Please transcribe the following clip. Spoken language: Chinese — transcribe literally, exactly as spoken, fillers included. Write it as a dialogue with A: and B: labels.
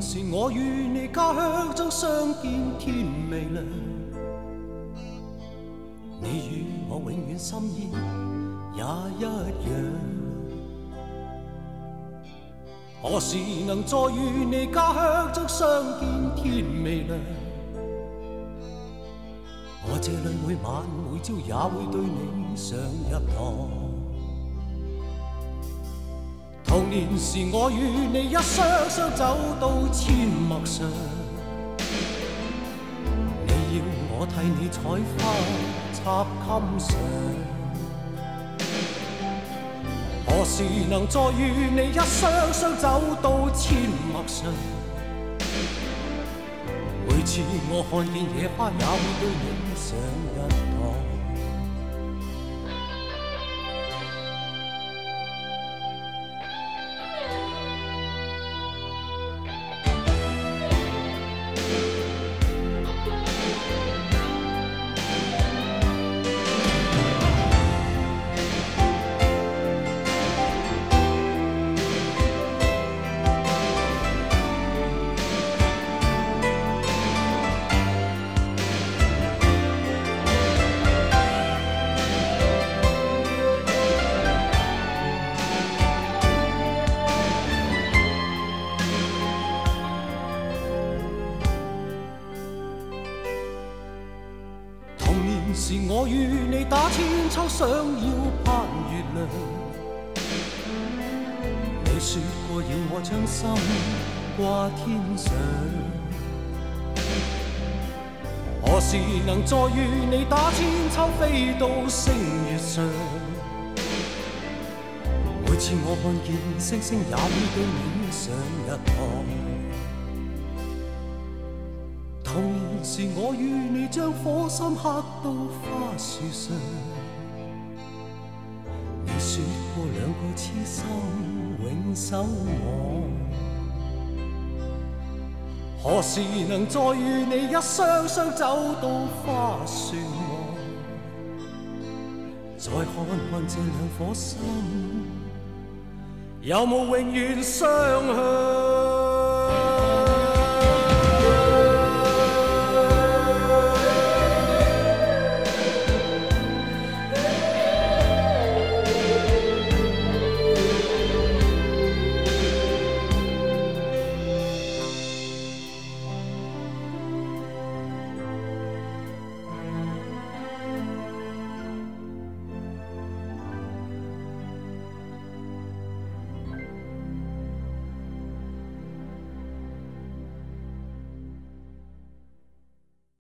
A: 時我與你家鄉將相見天未亮，你與我永遠心意也一樣。何時能再與你家鄉將相見天未亮？我這裏每晚每朝也會對你上一堂。童年時我與你一雙雙走到阡陌上，你要我替你採花插襟上。何時能再與你一雙雙走到阡陌上？每次我看見野花也會對你上一堂。是我與你打千秋，想要攀月亮。你說過要我將心掛天上，何時能再與你打千秋，飛到星月上？每次我看見星星，也會對你上一堂。童年時我與你將火心刻到花樹上，你說過兩個痴心永守我。何時能再與你一雙雙走到花樹岸，再看看這兩顆心，有冇永遠相向？